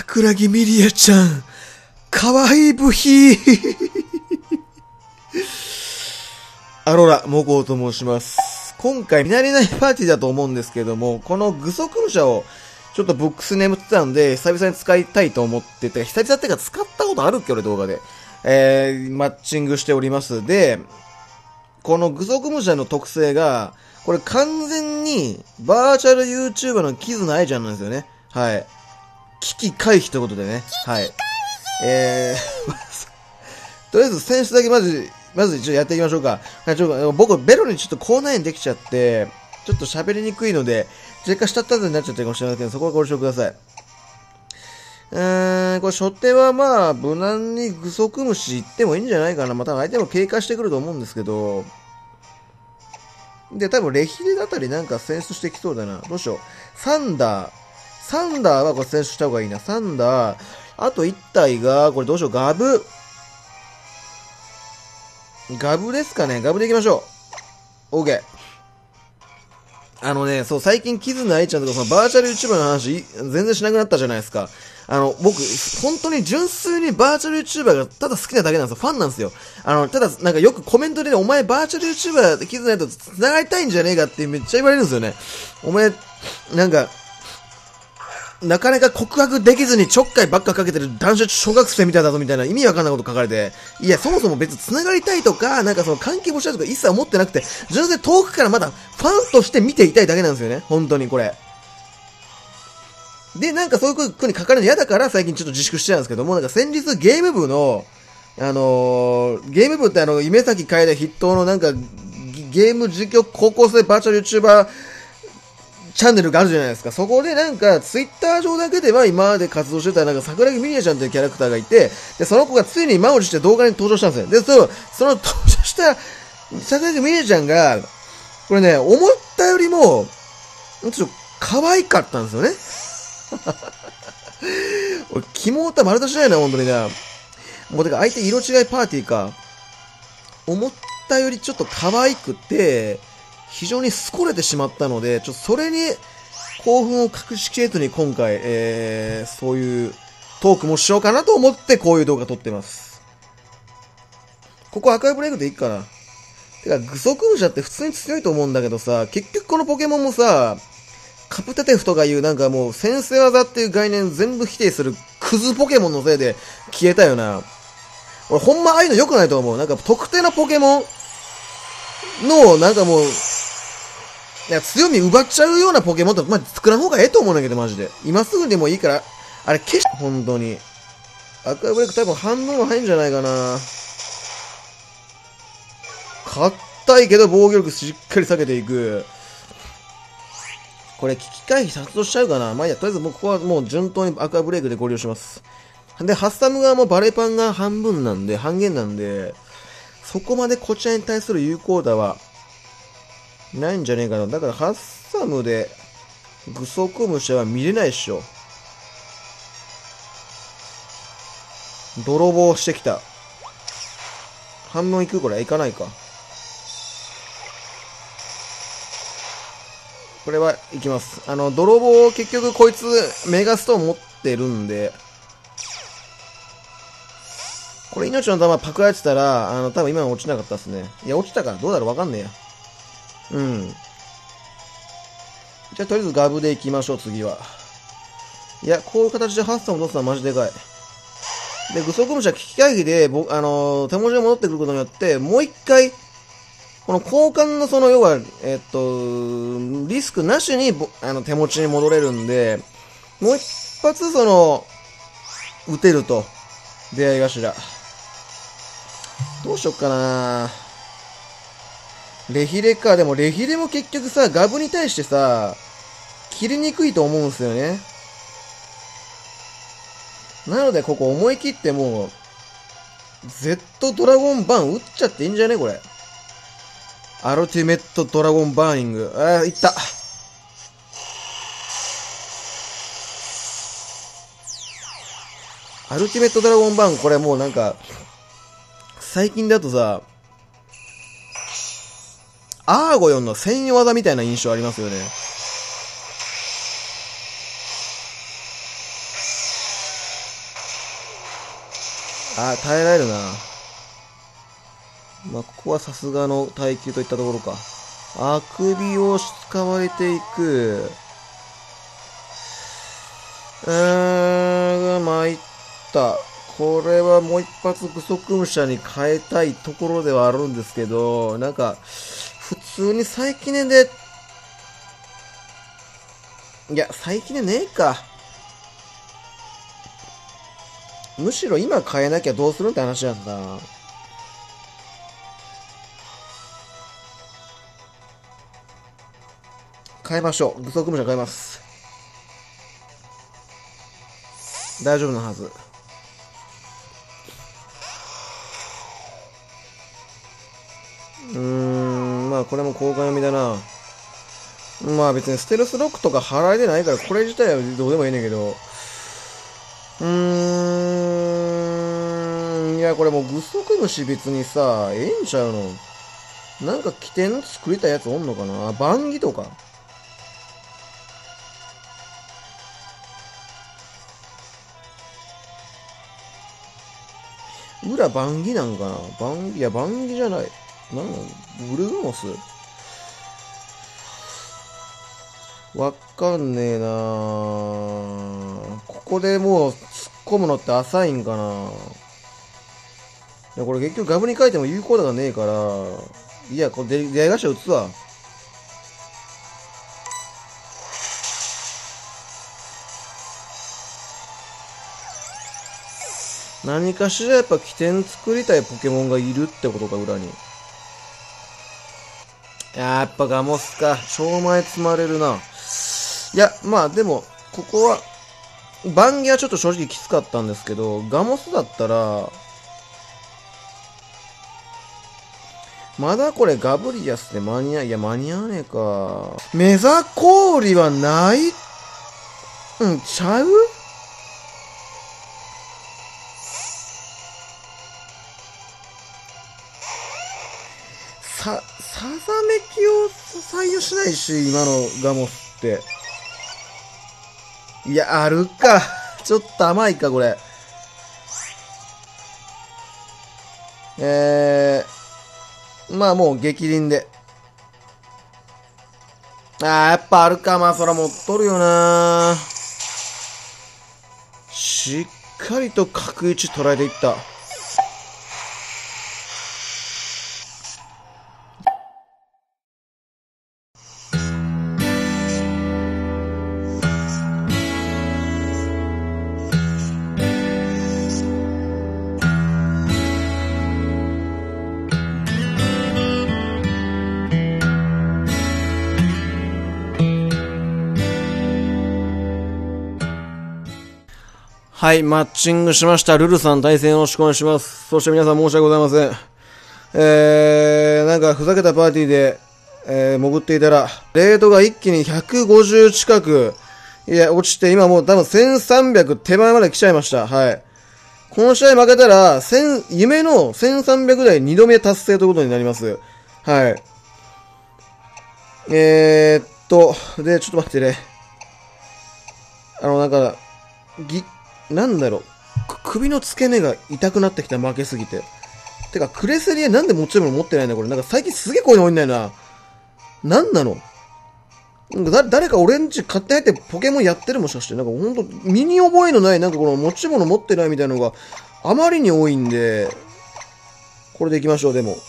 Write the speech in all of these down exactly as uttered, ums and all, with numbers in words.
桜木ミリアちゃん、かわいい部品。アロラ、モコウと申します。今回、見慣れないパーティーだと思うんですけども、この具足武者を、ちょっとボックス眠ってたんで、久々に使いたいと思ってて、久々ってか使ったことあるっけ俺動画で。えー、マッチングしております。で、この具足武者の特性が、これ完全に、バーチャル YouTuber のキズナアイちゃんなんですよね。はい。危機回避ということでね。はい。えー、とりあえず選手だけまず、まず一応やっていきましょうか。はい、ちょっと僕、ベロにちょっと口内炎できちゃって、ちょっと喋りにくいので、若干下ったずになっちゃってるかもしれませんけど、そこはご了承ください。うーん、これ初手はまあ、無難に具足虫いってもいいんじゃないかな。また相手も経過してくると思うんですけど、で、多分レヒレだったりなんか選出してきそうだな。どうしよう。サンダー。サンダーはこれ選出した方がいいな。サンダー。あといち体が、これどうしよう。ガブ。ガブですかね。ガブでいきましょう。OK。あのね、そう、最近キズナアイちゃんとかそのバーチャル YouTuber の話、全然しなくなったじゃないですか。あの、僕、本当に純粋にバーチャル YouTuber がただ好きなだけなんですよ。ファンなんですよ。あの、ただ、なんかよくコメントでね、お前バーチャル YouTuber キズナアイと繋がりたいんじゃねえかってめっちゃ言われるんですよね。お前、なんか、なかなか告白できずにちょっかいばっかかけてる男子小学生みたいだぞみたいな意味わかんないこと書かれて、いや、そもそも別に繋がりたいとか、なんかその関係持ちたいとか一切思ってなくて、純粋に遠くからまだファンとして見ていたいだけなんですよね。本当にこれ。で、なんかそういう風に書かれるの嫌だから最近ちょっと自粛してたんですけども、なんか先日ゲーム部の、あのー、ゲーム部ってあの、夢咲楓筆頭のなんか、ゲーム実況高校生バーチャル YouTuber、チャンネルがあるじゃないですか。そこでなんか、ツイッター上だけでは今まで活動してたなんか、桜木ミリアちゃんというキャラクターがいて、で、その子がついに満を持して動画に登場したんですよ。で、その、その登場した桜木ミリアちゃんが、これね、思ったよりも、ちょっと可愛かったんですよね。俺、キモータ丸出しだよな、本当にな。もうてか、相手色違いパーティーか。思ったよりちょっと可愛くて、非常にすこれてしまったので、ちょっとそれに興奮を隠しきれずに今回、えー、そういうトークもしようかなと思ってこういう動画撮ってます。ここ赤いブレイクでいいかな。てか、具足武者って普通に強いと思うんだけどさ、結局このポケモンもさ、カプテテフとかいうなんかもう先生技っていう概念全部否定するクズポケモンのせいで消えたよな。俺ほんまああいうの良くないと思う。なんか特定のポケモンの、なんかもう、いや、強み奪っちゃうようなポケモンとか、まあ、作らん方がええと思うんだけど、マジで。今すぐでもいいから、あれ消し、本当に。アクアブレイク多分半分は入るんじゃないかな。硬いけど防御力しっかり下げていく。これ、危機回避殺動しちゃうかな。まあいいや、とりあえずもうここはもう順当にアクアブレイクでご利用します。で、ハッサム側もバレパンが半分なんで、半減なんで、そこまでこちらに対する有効打は、ないんじゃねえかな。だから、ハッサムで、具足武者は見れないっしょ。泥棒してきた。半分いくこれ、いかないか。これはいきます。あの、泥棒、結局こいつ、メガストーン持ってるんで、これ命の玉パクられてたら、あの、多分今の落ちなかったっすね。いや、落ちたからどうだろうわかんねえや。うん。じゃあ、とりあえずガブで行きましょう、次は。いや、こういう形でハッサム落とすのはマジでかい。で、具足武者危機回避で、ぼあのー、手文字が戻ってくることによって、もう一回、この交換のその、要は、えっと、リスクなしに、あの、手持ちに戻れるんで、もう一発、その、撃てると。出会い頭。どうしよっかなレヒレか。でもレヒレも結局さ、ガブに対してさ、切りにくいと思うんですよね。なのでここ思い切ってもう、Z ドラゴンバーン打っちゃっていいんじゃねこれ。アルティメットドラゴンバーニング。あー、いった。アルティメットドラゴンバーン、これもうなんか、最近だとさ、アーゴヨンの専用技みたいな印象ありますよね。 あ、耐えられるな。まあ、ここはさすがの耐久といったところか。あくびを使われていく。うーん、参った。これはもう一発具足武者に変えたいところではあるんですけど、なんか、普通に再記念で、いや、再記念ねえか。むしろ今変えなきゃどうするって話なんだ。変えましょう。具足武者変えます。大丈夫なはず。うーん、まあこれも交換読みだな。まあ別にステルスロックとか払えてないからこれ自体はどうでもいいねんけど。うーん、いやこれもう具足虫別にさ、ええんちゃうの。なんか起点作りたいやつおんのかな。番儀とか。裏番儀なんかな。番儀、いや番儀じゃない。なんなんブルーモスわかんねえなー。ここでもう突っ込むのって浅いんかな。いやこれ結局ガブに書いても有効打がねえから、いやこれ出会い頭打つわ。何かしらやっぱ起点作りたいポケモンがいるってことか、裏に。やっぱガモスか。超前積まれるな。いや、まあでも、ここは、番儀はちょっと正直きつかったんですけど、ガモスだったら、まだこれガブリアスで間に合う、いや間に合わねえか。メザ氷はないんちゃう？さ、さざめきを採用しないし、今のガモスって。いや、あるか。ちょっと甘いか、これ。えー、まあもう激鱗で。あー、やっぱあるか。まあそら持っとるよな。しっかりと角位置捉えていった。はい、マッチングしました。ルルさん対戦よろしくお願いします。そして皆さん申し訳ございません。えー、なんかふざけたパーティーで、えー、潜っていたら、レートが一気にひゃくごじゅう近く、いや、落ちて、今もう多分せんさんびゃく手前まで来ちゃいました。はい。この試合負けたら、千、夢のせんさんびゃく台にどめ達成ということになります。はい。えーっと、で、ちょっと待ってね。あの、なんか、ぎ、なんだろう。首の付け根が痛くなってきた、負けすぎて。てか、クレセリエなんで持ち物持ってないんだこれ。なんか最近すげえこういうの多いんだよな。なんなのなんかだ誰か俺んち買って入ってポケモンやってるもしかして。なんかほんと身に覚えのない、なんかこの持ち物持ってないみたいなのがあまりに多いんで、これでいきましょう、でも。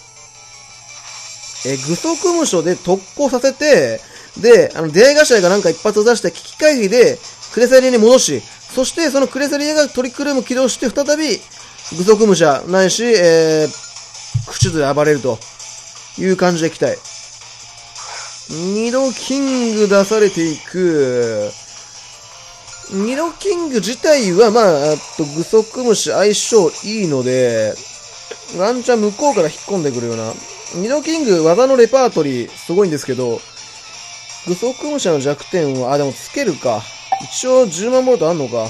え、具足無所で特攻させて、で、あの、出会い頭がなんか一発を出して危機回避で、クレセリエに戻し、そしてそのクレセリエがトリクルーム起動して再び、具足武者ないし、えー、口で暴れるという感じでいきたい。ニドキング出されていく。ニドキング自体は、まあ、あと、具足虫相性いいので、ワンチャン向こうから引っ込んでくるような。ニドキング技のレパートリーすごいんですけど、具足虫の弱点は、あ、でもつけるか。一応じゅうまんボルトあんのか。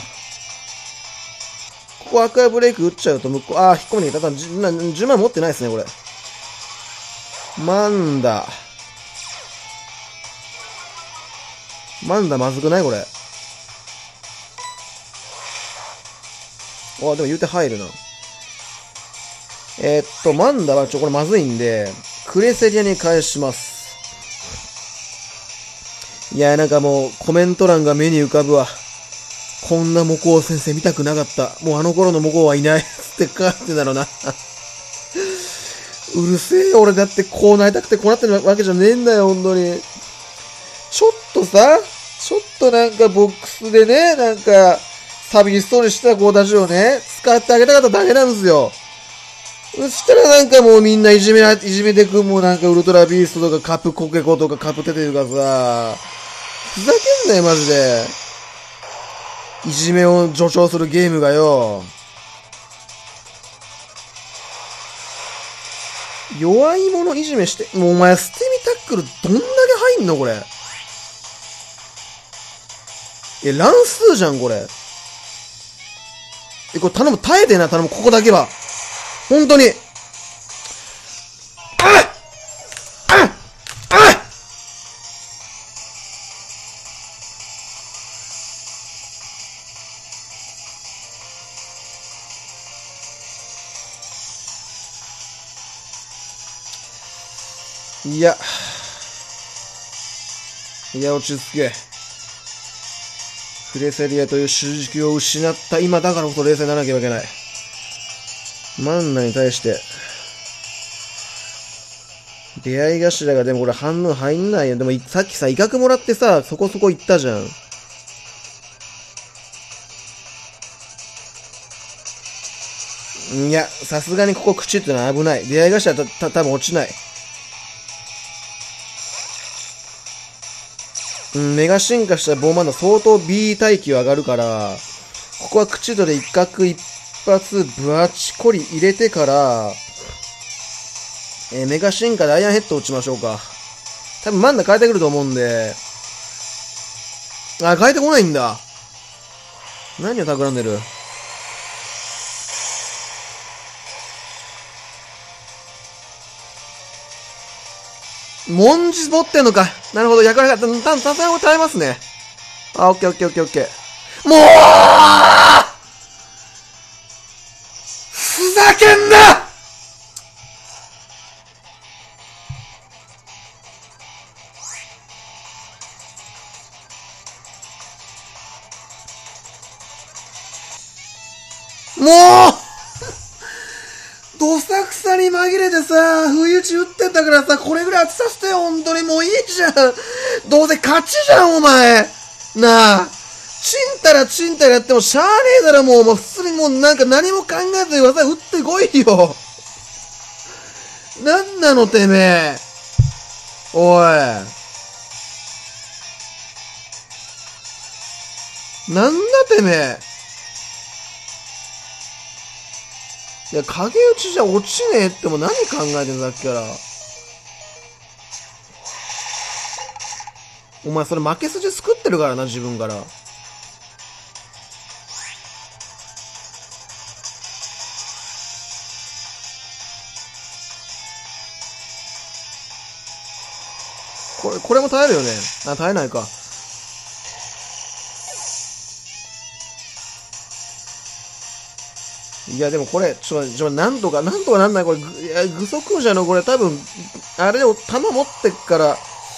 ここアクアブレイク打っちゃうと向こう、あー、引っ込んできた。ただじゅうまん持ってないですね、これ。マンダ。マンダまずくないこれ。あ、でも言うて入るな。 えー、っと、マンダはちょ、これまずいんで、クレセリアに返します。いや、なんかもう、コメント欄が目に浮かぶわ。こんなモコウ先生見たくなかった。もうあの頃のモコウはいない。ってかってだろうな。うるせえ、俺だってこうなりたくてこうなってるわけじゃねえんだよ、ほんとに。ちょっとさ、ちょっとなんかボックスでね、なんか、寂しそうにしてた子たちをね、使ってあげたかっただけなんですよ。そしたらなんかもうみんないじめら、いじめてくもうなんかウルトラビーストとかカプコケコとかカプテテとかさ、ふざけんなよマジで。いじめを助長するゲームがよ。弱い者いじめして、もうお前捨て身タックルどんだけ入んのこれ。え、乱数じゃんこれ。え、これ頼む、耐えてな、頼む、ここだけは。本当に。あっあっあっいや。いや、落ち着け。クレセリアという主軸を失った今だからこそ冷静にならなきゃいけない。マンナに対して、出会い頭がでもこれ半分入んないよ。でもさっきさ、威嚇もらってさ、そこそこ行ったじゃん。いや、さすがにここ口ってのは危ない。出会い頭はた、た、多分落ちない。うん、メガ進化したボーマンダ相当 B 耐久上がるから、ここは口とで一角一発ぶあちこり入れてから、えー、メガ進化でアイアンヘッド落ちましょうか。多分マンダ変えてくると思うんで、あ、変えてこないんだ。何を企んでる。モンジ持ってんのか。なるほど、役割が、た、た、た、た、耐えますね。あ、オッケーオッケーオッケーオッケー。もうふざけんなもうどさくさに紛れてさ、不意打ち打ってたからさ、これぐらい当てさせてよ、ほんとに。もういいじゃん。どうせ勝ちじゃん、お前。なあ。ちんたらちんたらやってもしゃあねえだろ、もう。もう普通にもうなんか何も考えずに技打ってこいよ。なんなの、てめえ。おい。なんだ、てめえ。いや、影打ちじゃ落ちねえっても何考えてんだ、さっきから。お前それ負け筋作ってるからな、自分から。これ、これも耐えるよね。あ、耐えないか。いや、でもこれ、ちょ、ちょ、なんとか、なんとかなんないこれ、いや、具足者のこれ多分、あれを弾持ってっから、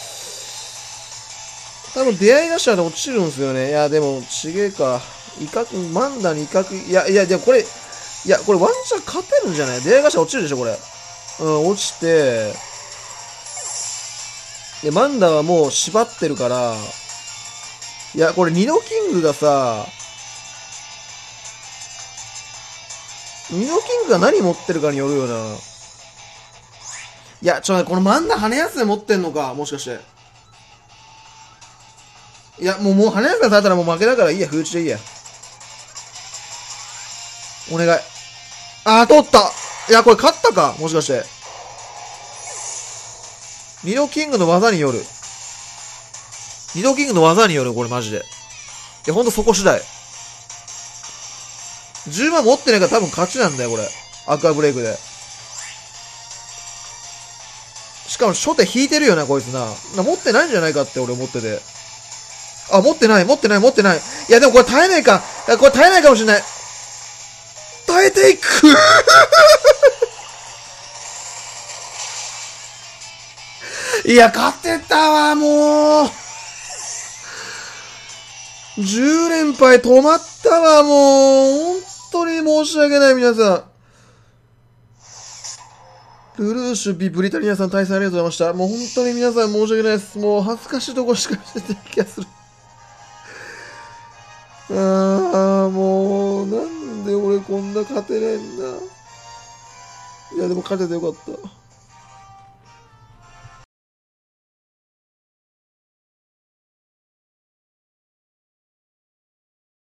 多分出会い頭で落ちるんですよね。いや、でも、ちげえか。威嚇、マンダに威嚇、いや、いや、でもこれ、いや、これワンチャン勝てるんじゃない？出会い頭落ちるでしょ、これ。うん、落ちて、で、マンダはもう縛ってるから、いや、これニドキングがさ、ニドキングが何持ってるかによるよな。いや、ちょ、このマンダ羽休め持ってんのか、もしかして。いや、もう、もう羽休めされたらもう負けだからいいや、不打ちでいいや。お願い。あー、通った。いや、これ勝ったか、もしかして。ニドキングの技による。ニドキングの技による、これマジで。いや、ほんとそこ次第。じゅうまん持ってないから多分勝ちなんだよ、これ。アクアブレイクで。しかも初手引いてるよな、こいつな。な持ってないんじゃないかって俺思ってて。あ、持ってない、持ってない、持ってない。いや、でもこれ耐えないか。これ耐えないかもしれない。耐えていくいや、勝てたわ、もう。じゅう連敗止まったわ、もう。本当に申し訳ない、皆さん。ルルーシュ、ビ、ブリタニアさん、対戦ありがとうございました。もう本当に皆さん申し訳ないです。もう恥ずかしいとこしかしてない気がする。ああ、もう、なんで俺こんな勝てないんだ。いや、でも勝ててよかった。